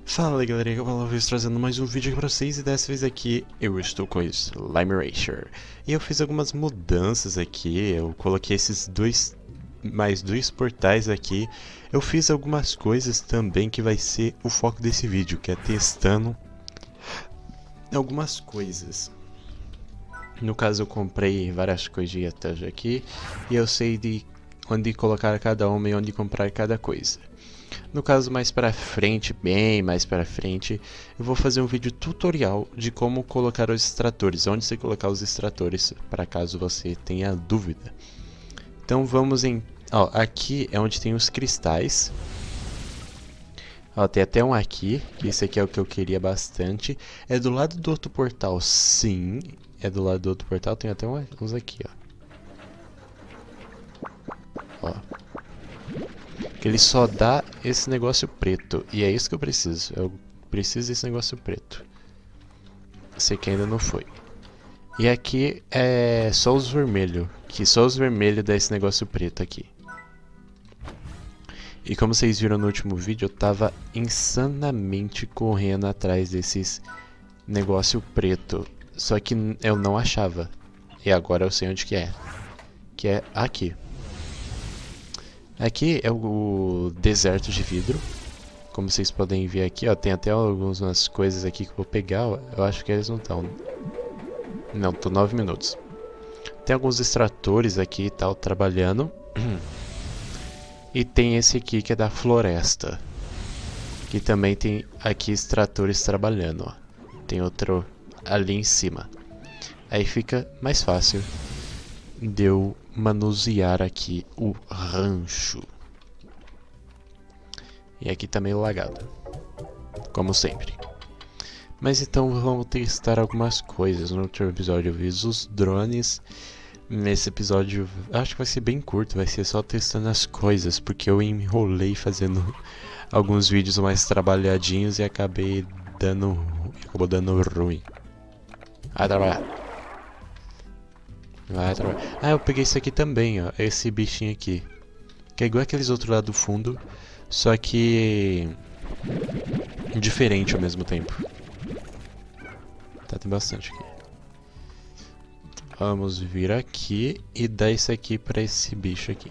Fala aí galera, eu vou trazendo mais um vídeo aqui pra vocês e dessa vez aqui eu estou com o Slime Rancher. E eu fiz algumas mudanças aqui, eu coloquei esses mais dois portais aqui. Eu fiz algumas coisas também que vai ser o foco desse vídeo, que é testando algumas coisas. No caso eu comprei várias coisinhas aqui e eu sei de onde colocar cada uma e onde comprar cada coisa. No caso mais pra frente, bem mais pra frente, eu vou fazer um vídeo tutorial de como colocar os extratores, onde você colocar os extratores, para caso você tenha dúvida. Então vamos em... Ó, aqui é onde tem os cristais. Ó, tem até um aqui, que esse aqui é o que eu queria bastante. É do lado do outro portal, sim. É do lado do outro portal, tem até uns aqui, ó. Ó. Que ele só dá esse negócio preto. E é isso que eu preciso. Eu preciso desse negócio preto. Sei que ainda não foi. E aqui é só os vermelhos. Que só os vermelhos dá esse negócio preto aqui. E como vocês viram no último vídeo, eu tava insanamente correndo atrás desses negócio preto. Só que eu não achava. E agora eu sei onde que é. Que é aqui. Aqui é o deserto de vidro. Como vocês podem ver aqui, ó, tem até algumas coisas aqui que eu vou pegar. Ó, eu acho que eles não estão. Não, tô 9 minutos. Tem alguns extratores aqui e tal trabalhando. E tem esse aqui que é da floresta. Que também tem aqui extratores trabalhando, ó. Tem outro ali em cima. Aí fica mais fácil de eu manusear aqui o rancho. E aqui tá meio lagado, como sempre. Mas então vamos testar algumas coisas. No outro episódio eu fiz os drones. Nesse episódio acho que vai ser bem curto, vai ser só testando as coisas, porque eu enrolei fazendo alguns vídeos mais trabalhadinhos e acabou dando ruim. Vai trabalhar. Vai trabalhar. Ah, eu peguei isso aqui também, ó. Esse bichinho aqui. Que é igual aqueles outros lá do fundo, só que diferente ao mesmo tempo. Tá, tem bastante aqui. Vamos vir aqui e dar isso aqui pra esse bicho aqui.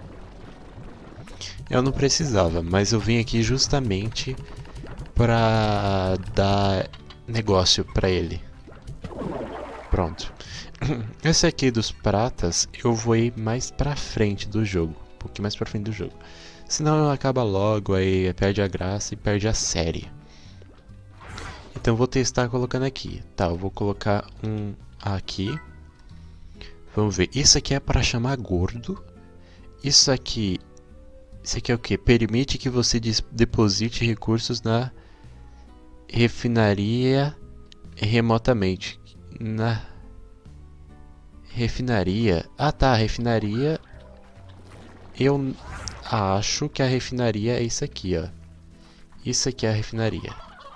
Eu não precisava, mas eu vim aqui justamente pra dar negócio pra ele. Pronto. Esse aqui dos pratas eu vou ir mais pra frente do jogo. Um pouquinho mais pra frente do jogo. Senão acaba logo, aí perde a graça e perde a série. Então eu vou testar colocando aqui. Tá, eu vou colocar um aqui. Vamos ver. Isso aqui é para chamar gordo. Isso aqui é o que? Permite que você deposite recursos na refinaria remotamente. Na refinaria. Ah tá, refinaria. Eu acho que a refinaria é isso aqui, ó. Isso aqui é a refinaria.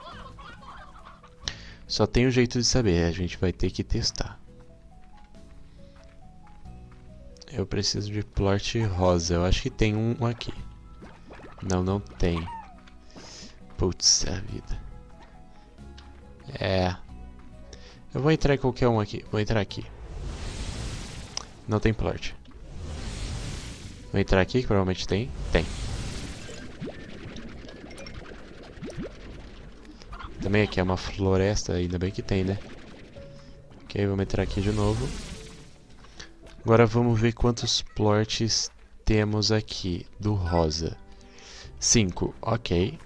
Só tem um jeito de saber, a gente vai ter que testar. Eu preciso de plot rosa. Eu acho que tem um aqui. Não, não tem. Putz, a vida. É. Eu vou entrar em qualquer um aqui. Vou entrar aqui. Não tem plot. Vou entrar aqui, que provavelmente tem. Tem. Também aqui é uma floresta, ainda bem que tem, né? Ok, vamos entrar aqui de novo. Agora vamos ver quantos plots temos aqui do rosa. 5, ok.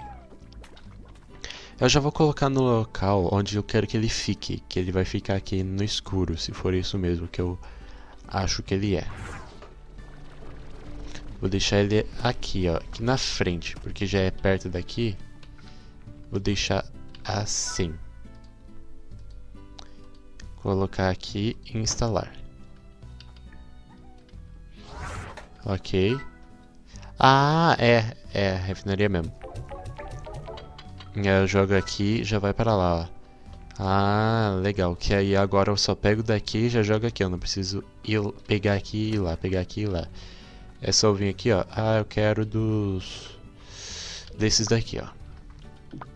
Eu já vou colocar no local onde eu quero que ele fique. Que ele vai ficar aqui no escuro, se for isso mesmo que eu acho que ele é. Vou deixar ele aqui, ó, aqui na frente, porque já é perto daqui. Vou deixar assim. Colocar aqui e instalar. Ok. Ah, é refinaria mesmo. Eu jogo aqui e já vai para lá, ó. Ah, legal. Que aí agora eu só pego daqui e já jogo aqui. Eu não preciso pegar aqui e ir lá, pegar aqui e ir lá. É só vir aqui, ó. Ah, eu quero desses daqui, ó.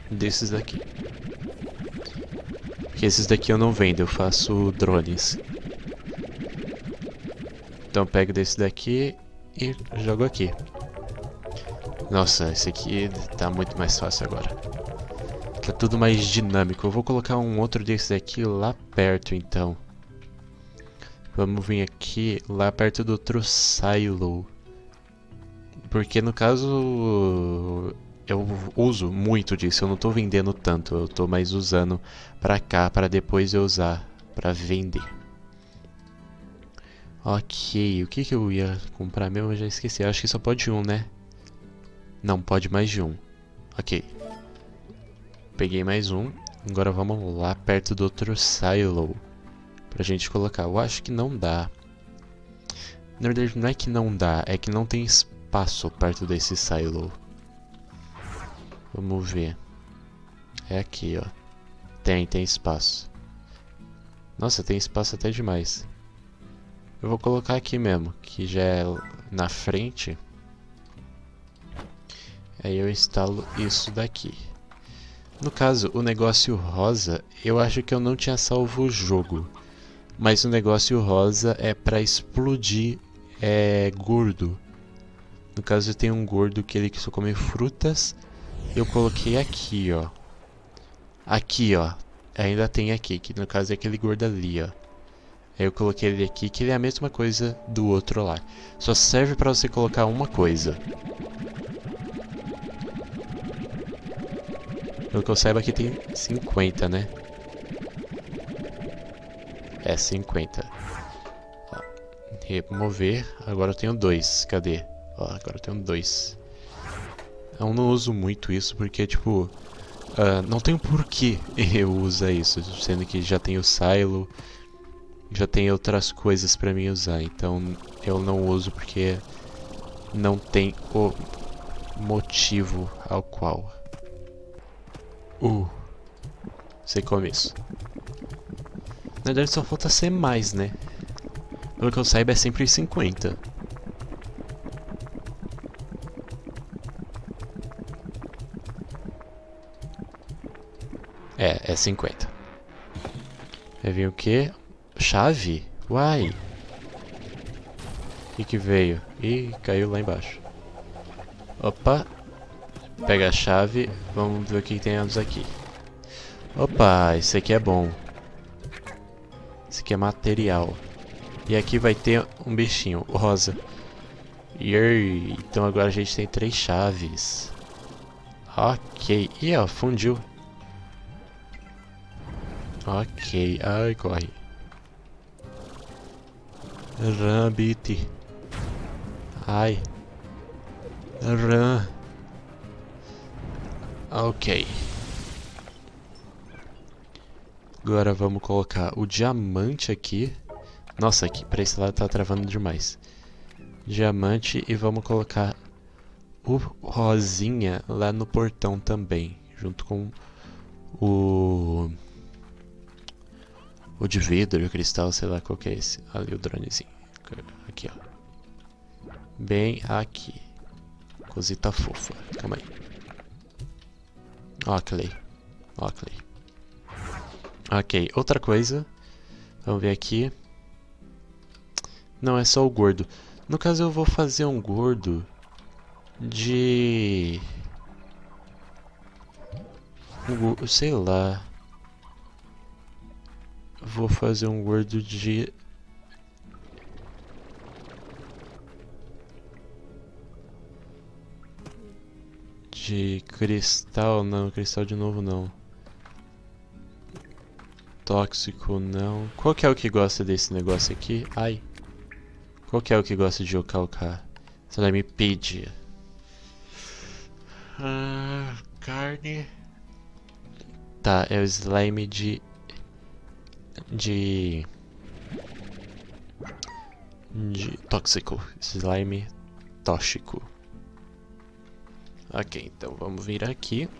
desses daqui. Porque esses daqui eu não vendo, eu faço drones. Então eu pego desse daqui e jogo aqui. Nossa, esse aqui tá muito mais fácil agora. Tá tudo mais dinâmico. Eu vou colocar um outro desse daqui lá perto, então. Vamos vir aqui, lá perto do outro silo. Porque no caso, eu uso muito disso. Eu não tô vendendo tanto. Eu tô mais usando pra cá, pra depois eu usar pra vender. Ok, o que que eu ia comprar mesmo? Eu já esqueci. Eu acho que só pode um, né? Não, pode mais de um. Ok. Peguei mais um. Agora vamos lá perto do outro silo. Pra gente colocar. Eu acho que não dá. Na verdade, não é que não dá. É que não tem espaço perto desse silo. Vamos ver. É aqui, ó. Tem espaço. Nossa, tem espaço até demais. Eu vou colocar aqui mesmo, que já é na frente. Aí eu instalo isso daqui. No caso, o negócio rosa, eu acho que eu não tinha salvo o jogo. Mas o negócio rosa é pra explodir gordo. No caso, eu tenho um gordo que ele só come frutas. Eu coloquei aqui, ó. Aqui, ó. Ainda tem aqui, que no caso é aquele gordo ali, ó. Aí eu coloquei ele aqui, que ele é a mesma coisa do outro lá. Só serve pra você colocar uma coisa. Pelo que eu saiba aqui tem 50, né? É 50. Ó, remover. Agora eu tenho 2. Cadê? Ó, agora eu tenho 2. Eu não uso muito isso porque, tipo... não tem porquê eu usar isso. Sendo que já tem o silo... Já tem outras coisas pra mim usar, então eu não uso porque não tem o motivo ao qual. Sei como isso. Na verdade só falta ser mais, né? Pelo que eu saiba é sempre 50. É 50. Vai vir o quê? Chave? Uai! O que veio? Ih, caiu lá embaixo. Opa! Pega a chave. Vamos ver o que temos aqui. Opa, esse aqui é bom. Esse aqui é material. E aqui vai ter um bichinho, o rosa. Yay! Então agora a gente tem 3 chaves. Ok. Ih, ó, fundiu. Ok. Ai, corre. Run, beat. Ai. Run. Ok. Agora vamos colocar o diamante aqui. Nossa, aqui pra esse lado tá travando demais. Diamante e vamos colocar o rosinha lá no portão também. Junto com o de vidro e o cristal, sei lá qual que é esse. Ali o dronezinho. Aqui, ó. Bem aqui. Cosita fofa. Calma aí. Ó, Clay. Ó, Clay. Ok, outra coisa. Vamos ver aqui. Não, é só o gordo. No caso eu vou fazer um gordo de... sei lá. Vou fazer um gordo de... cristal, não. Cristal de novo, não. Tóxico, não. Qual que é o que gosta desse negócio aqui? Ai. Qual que é o que gosta de calcar? Slime pedir. Carne. Tá, é o slime de tóxico. Slime tóxico. Ok, então vamos vir aqui.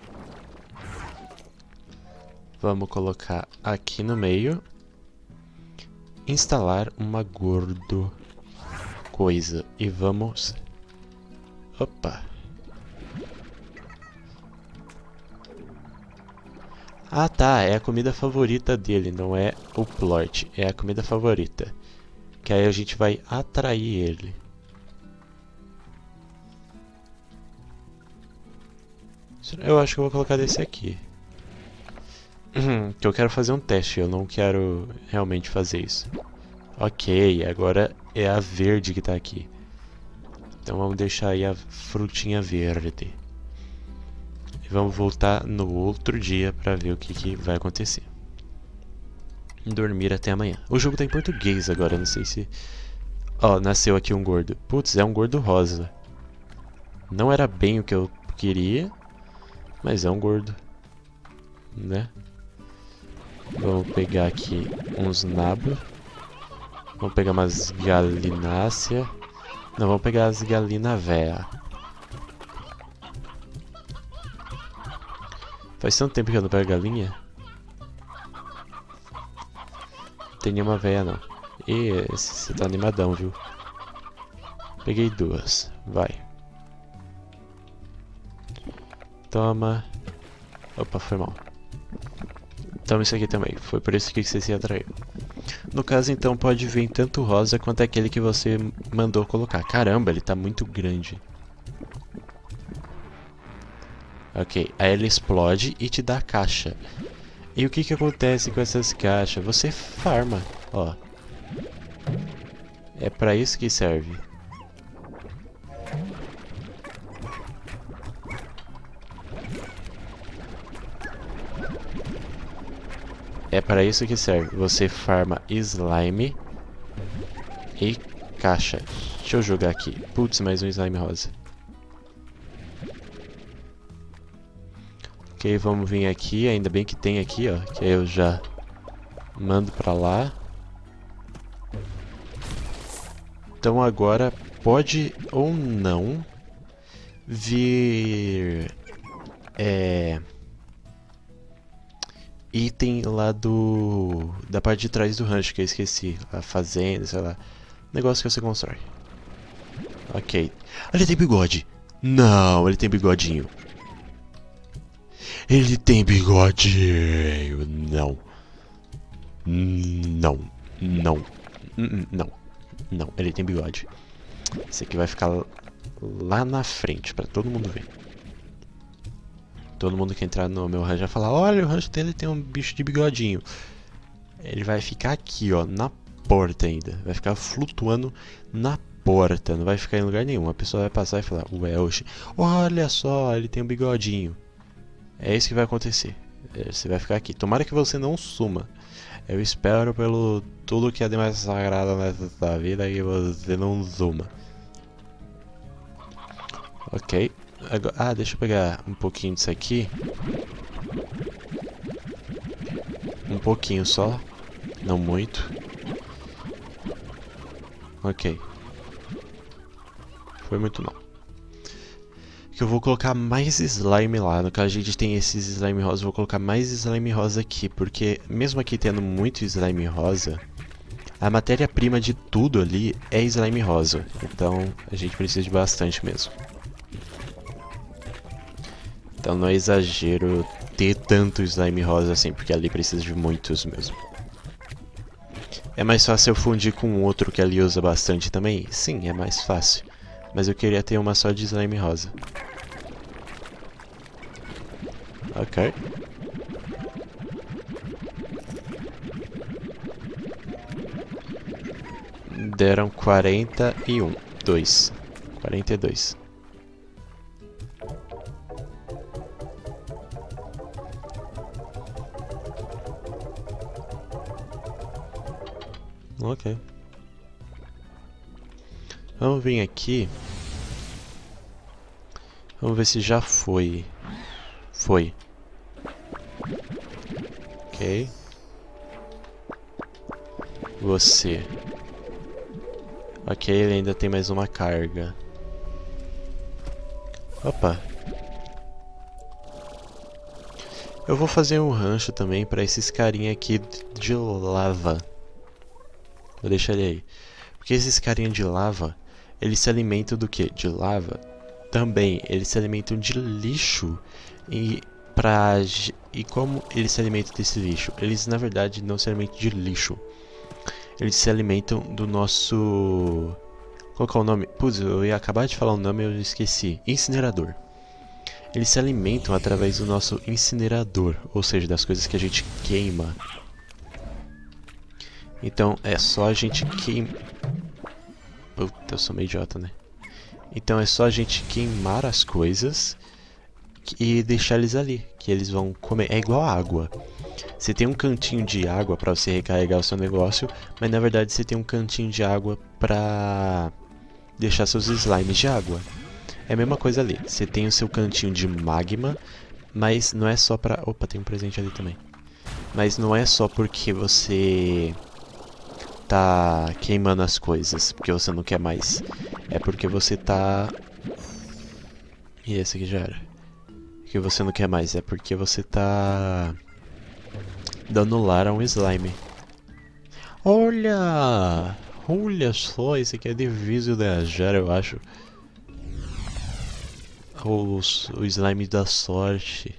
Vamos colocar aqui no meio. Instalar uma gordo coisa. E vamos... Opa. Ah tá, é a comida favorita dele, não é o plot. É a comida favorita. Que aí a gente vai atrair ele. Eu acho que eu vou colocar desse aqui. Que eu quero fazer um teste, eu não quero realmente fazer isso. Ok, agora é a verde que tá aqui. Então vamos deixar aí a frutinha verde. E vamos voltar no outro dia pra ver o que vai acontecer. Dormir até amanhã. O jogo tá em português agora, não sei se... Ó, nasceu aqui um gordo. Putz, é um gordo rosa. Não era bem o que eu queria, mas é um gordo, né? Vamos pegar aqui uns nabos. Vamos pegar umas galináceas. Não, vamos pegar as galina véia. Faz tanto tempo que eu não pego galinha. Não tem nenhuma véia não. E você tá animadão, viu? Peguei duas. Vai. Toma. Opa, foi mal. Toma isso aqui também. Foi por isso que você se atraiu. No caso, então, pode vir tanto rosa quanto aquele que você mandou colocar. Caramba, ele tá muito grande. Ok, aí ele explode e te dá caixa. E o que acontece com essas caixas? Você farma, ó. É pra isso que serve. É para isso que serve. Você farma slime e caixa. Deixa eu jogar aqui. Putz, mais um slime rosa. Ok, vamos vir aqui. Ainda bem que tem aqui, ó. Que aí eu já mando pra lá. Então agora pode ou não vir... item lá da parte de trás do rancho que eu esqueci. A fazenda, sei lá. Negócio que você constrói. Ok. Ele tem bigode. Não, ele tem bigodinho. Ele tem bigodinho. Não. Não. Não. Não. Não, ele tem bigode. Esse aqui vai ficar lá na frente pra todo mundo ver. Todo mundo que entrar no meu rancho vai falar: olha, o rancho dele tem um bicho de bigodinho. Ele vai ficar aqui, ó, na porta ainda. Vai ficar flutuando na porta. Não vai ficar em lugar nenhum. A pessoa vai passar e falar: ué, oxe, olha só, ele tem um bigodinho. É isso que vai acontecer. Você vai ficar aqui. Tomara que você não suma. Eu espero pelo tudo que é de mais sagrado nessa vida que você não suma. Ok. Agora, deixa eu pegar um pouquinho disso aqui. Um pouquinho só. Não muito. Ok. Foi muito não. Que eu vou colocar mais slime lá. No caso a gente tem esses slime rosa. Eu vou colocar mais slime rosa aqui. Porque mesmo aqui tendo muito slime rosa, a matéria-prima de tudo ali é slime rosa. Então a gente precisa de bastante mesmo. Então não é exagero ter tanto slime rosa assim, porque ali precisa de muitos mesmo. É mais fácil eu fundir com outro que ali usa bastante também? Sim, é mais fácil. Mas eu queria ter uma só de slime rosa. Ok. Deram 41. 2. 42. Ok. Vamos vir aqui. Vamos ver se já foi. Foi. Ok. Você. Ok, ele ainda tem mais uma carga. Opa. Eu vou fazer um rancho também para esses carinha aqui de lava. Vou deixar ele aí. Porque esses carinha de lava, eles se alimentam do que? De lava? Também, eles se alimentam de lixo e E como eles se alimentam desse lixo? Eles na verdade não se alimentam de lixo. Eles se alimentam do nosso... Qual que é o nome? Putz, eu ia acabar de falar o nome e eu esqueci. Incinerador. Eles se alimentam através do nosso incinerador, ou seja, das coisas que a gente queima. Então é só a gente queimar... Puta, eu sou meio idiota, né? Então é só a gente queimar as coisas e deixar eles ali, que eles vão comer. É igual a água. Você tem um cantinho de água para você recarregar o seu negócio, mas na verdade você tem um cantinho de água para deixar seus slimes de água. É a mesma coisa ali. Você tem o seu cantinho de magma, mas não é só pra... Opa, tem um presente ali também. Mas não é só porque você tá queimando as coisas, porque você não quer mais. É porque você tá... E esse aqui já era. Que você não quer mais, é porque você tá dando lar a um slime. Olha! Olha só, esse aqui é Divisio da Jara, eu acho. O slime da sorte.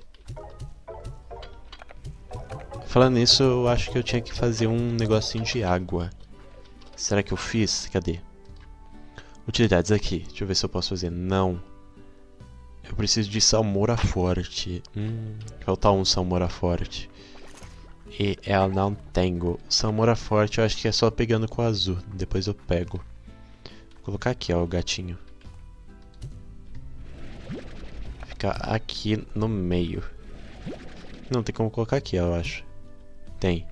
Falando nisso, eu acho que eu tinha que fazer um negocinho de água. Será que eu fiz? Cadê? Utilidades aqui. Deixa eu ver se eu posso fazer. Não. Eu preciso de salmoura forte. Falta um salmoura forte. E eu não tenho. Salmoura forte eu acho que é só pegando com o azul. Depois eu pego. Vou colocar aqui, ó, o gatinho. Ficar aqui no meio. Não, tem como colocar aqui, eu acho. Tem.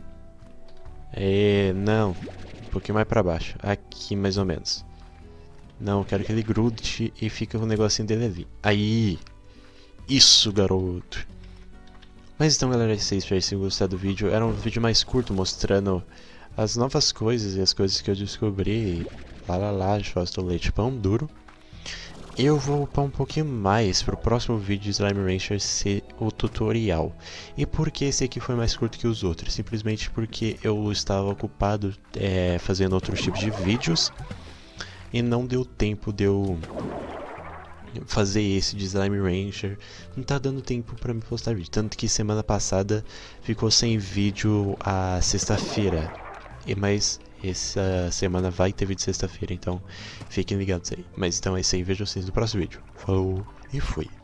Não. Um pouquinho mais pra baixo. Aqui, mais ou menos. Não, eu quero que ele grude e fique com o negocinho dele ali. Aí! Isso, garoto! Mas então, galera, espero que vocês tenham gostado do vídeo. Era um vídeo mais curto, mostrando as novas coisas e as coisas que eu descobri. Lá, faço do leite pão duro. Eu vou upar um pouquinho mais pro próximo vídeo de Slime Rancher ser o tutorial. E por que esse aqui foi mais curto que os outros? Simplesmente porque eu estava ocupado fazendo outros tipos de vídeos. E não deu tempo de eu fazer esse de Slime Rancher. Não tá dando tempo pra me postar vídeo. Tanto que semana passada ficou sem vídeo a sexta-feira. Mas essa semana vai ter vídeo sexta-feira, então fiquem ligados aí. Mas então é isso aí, vejo vocês no próximo vídeo. Falou e fui.